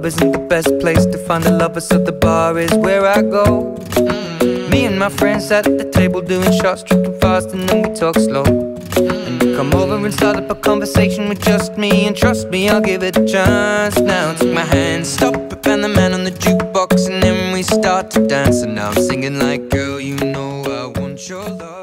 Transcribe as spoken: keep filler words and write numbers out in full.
club isn't the best place to find a lover, so the bar is where I go. Me and my friends at the table doing shots, tripping fast, and then we talk slow. And you come over and start up a conversation with just me, and trust me, I'll give it a chance. Now take my hand, stop it, and the man on the jukebox, and then we start to dance. And now I'm singing like, girl, you know I want your love.